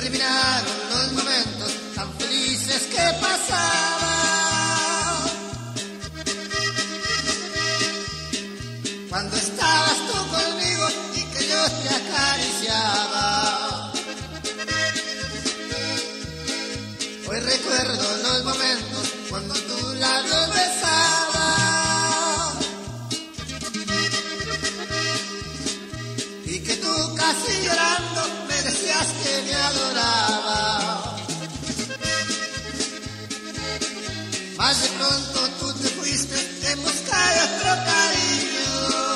Terminaron los momentos tan felices que pasaba cuando estabas tú conmigo y que yo te acariciaba. Hoy recuerdo los momentos cuando tus labios besaba y que tú casi llorando me decías que me adoraba. Más de pronto tú te fuiste en busca de otro cariño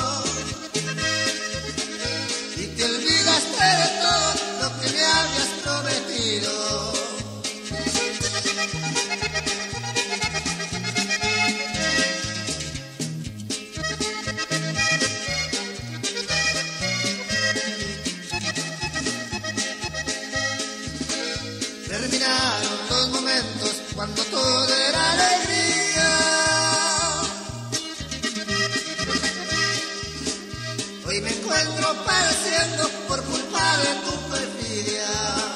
y te olvidaste de todo lo que me habías prometido. Terminaron los momentos cuando todo era alegría. Hoy me encuentro padeciendo por culpa de tu perfidia.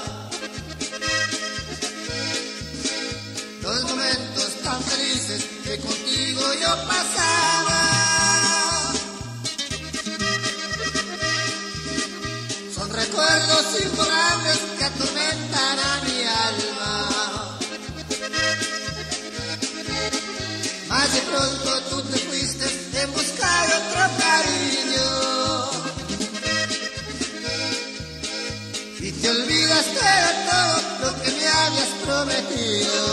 Los momentos tan felices que contigo yo pasaba son recuerdos imborrables que atormentan a mi alma. Más de pronto tú te fuiste en busca de otro cariño y te olvidaste de todo lo que me habías prometido.